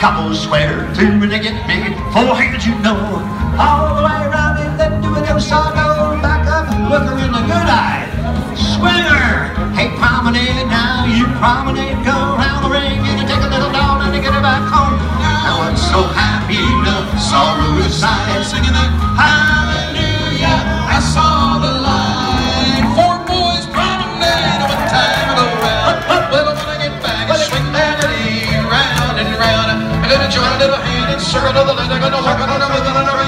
Couples swear to when they get big, four hands you know. All the way around it, then do it, go back up, look her in the good eye. Swinger! Hey, promenade now, you promenade, go around the ring and take a little doll and get her back home. Now I'm so happy, no sorrow aside, singing that hallelujah, I saw the light. Four boys promenade one time in a round. Well, when I get back, I swing that round and round. I'm gonna join a little hand and circle to the leg, I'm gonna work on a